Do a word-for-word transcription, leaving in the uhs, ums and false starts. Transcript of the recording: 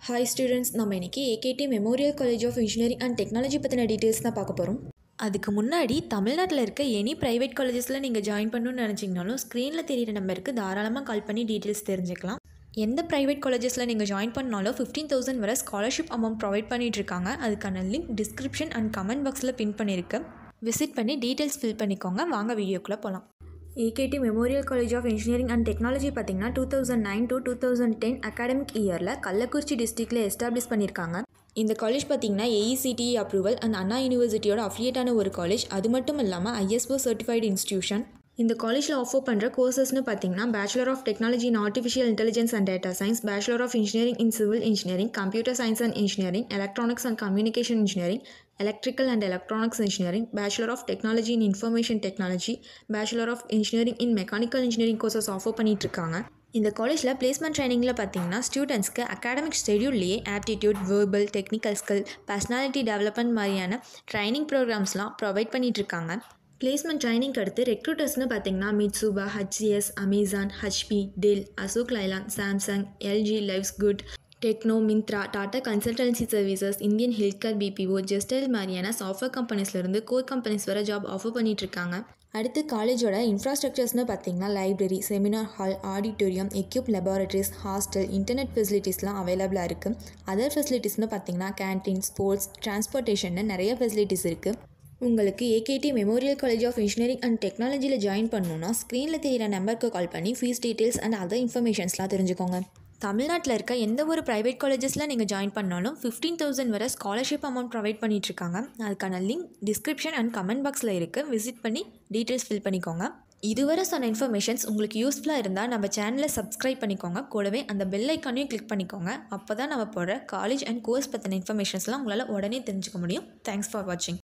Hi students, நம்ம இன்னைக்கு A K T Memorial College of Engineering and Technology பற்றின details தான் பார்க்க போகிறோம். அதுக்கு முன்னாடி தமிழ்நாட்டில் இருக்க எனி ப்ரைவேட் காலேஜஸில் நீங்கள் ஜாயின் பண்ணணும்னு நினச்சிங்கனாலும் ஸ்க்ரீனில் தெரியிற நம்பருக்கு தாராளமாக கால் பண்ணி டீட்டெயில்ஸ் தெரிஞ்சுக்கலாம். எந்த ப்ரைவேட் காலேஜஸில் நீங்கள் ஜாயின் பண்ணாலும் ஃபிஃப்டீன் தௌசண்ட் வரை ஸ்காலர்ஷிப் அமௌண்ட் ப்ரொவைட் பண்ணிட்டு இருக்காங்க. அதுக்கான லிங்க் டிஸ்கிரிப்ஷன் அண்ட் கமெண்ட் பாக்ஸில் பின் பண்ணியிருக்கேன். விசிட் பண்ணி டீட்டெயில்ஸ் ஃபில் பண்ணிக்கோங்க. வாங்க வீடியோக்குள்ளே போகலாம். A K T Memorial College of Engineering and Technology பார்த்திங்கன்னா two thousand nine to two thousand ten academic இயரில் கள்ளக்குறிச்சி டிஸ்ட்ரிக்டில் எஸ்டாப்ளிஷ் பண்ணியிருக்காங்க. இந்த காலேஜ் பார்த்திங்கன்னா A E C T E approval and Anna யூனிவர்சிட்டியோட அஃபிலியேட்டான ஒரு காலேஜ். அது மட்டும் இல்லாமல் I S O certified institution. இந்த காலேஜில் ஆஃபர் பண்ணுற கோர்சஸ்னு பார்த்தீங்கன்னா bachelor of technology in artificial intelligence and data science, bachelor of engineering in civil engineering, computer science and engineering, electronics and communication engineering, electrical and electronics engineering, bachelor of technology in information technology, bachelor of engineering in mechanical engineering courses offer பண்ணிட்டு இருக்காங்க. இந்த காலேஜில் placement ட்ரைனிங்கில் பார்த்தீங்கன்னா ஸ்டூடெண்ட்ஸ்க்கு academic ஷெடியூல்லையே aptitude, verbal, technical skill, personality development மாதிரியான training ப்ரோக்ராம்ஸ்லாம் ப்ரொவைட் பண்ணிட்டு இருக்காங்க. பிளேஸ்மெண்ட் ட்ரைனிங்க்கு அடுத்து ரெக்ரூட்டர்ஸ்னு பார்த்தீங்கன்னா Mitsuba, H C S, Amazon, H P, Dell, Ashok Leyland, Samsung, L G, life's good, Techno, Myntra, Tata Consultancy Services, Indian Health Care, B P O, ஜெஸ்டைல் மாதிரியான சாஃப்ட்வேர் கம்பெனிஸ்லேருந்து கோர் கம்பெனிஸ் வர ஜாப் ஆஃபர் பண்ணிகிட்ருக்காங்க. அடுத்து காலேஜோட இன்ஃப்ராஸ்ட்ரக்சர்ஸ்னு பார்த்தீங்கன்னா library, seminar hall, auditorium, equip laboratories, hostel, internet ஃபெசிலிட்டிஸ்லாம் அவைலபிளாக இருக்குது. அதர் ஃபெசிலிட்டிஸ்னு பார்த்தீங்கன்னா கேன்டீன், ஸ்போர்ட்ஸ், டிரான்ஸ்போர்ட்டேஷன்னு நிறைய ஃபெசிலிட்டிஸ் இருக்குது. உங்களுக்கு A K T memorial college of engineering and டெக்னாலஜியில் ஜாயின் பண்ணணுன்னா ஸ்க்ரீனில் தெரியிற நம்பருக்கு கால் பண்ணி ஃபீஸ் டீட்டெயில்ஸ் அண்ட் அதர் இன்ஃபர்மேஷன்ஸ்லாம் தெரிஞ்சுக்கோங்க. தமிழ்நாட்டில் இருக்க எந்த ஒரு ப்ரைவேட் காலேஜஸில் நீங்கள் ஜாயின் பண்ணாலும் ஃபிஃப்டீன் தௌசண்ட் வரை ஸ்காலர்ஷிப் அமௌண்ட் ப்ரொவைட் பண்ணிகிட்ருக்காங்க. அதுக்கான லிங்க் டிஸ்கிரிப்ஷன் அண்ட் கமெண்ட் பாக்ஸில் இருக்குது. விசிட் பண்ணி டீட்டெயில்ஸ் ஃபில் பண்ணிக்கோங்க. இதுவரை சொன்ன இன்ஃபர்மேஷன்ஸ் உங்களுக்கு யூஸ்ஃபுல்லாக இருந்தால் நம்ம சேனலை சப்ஸ்கிரைப் பண்ணிக்கோங்க. கூடவே அந்த பெல் ஐக்கானையும் கிளிக் பண்ணிக்கோங்க. அப்போ தான் நம்ம போடுற காலேஜ் அண்ட் கோர்ஸ் பற்றின இன்ஃபர்மேஷன்ஸ்லாம் உங்களால் உடனே தெரிஞ்சுக்க முடியும். தேங்க்ஸ் ஃபார் வாட்சிங்.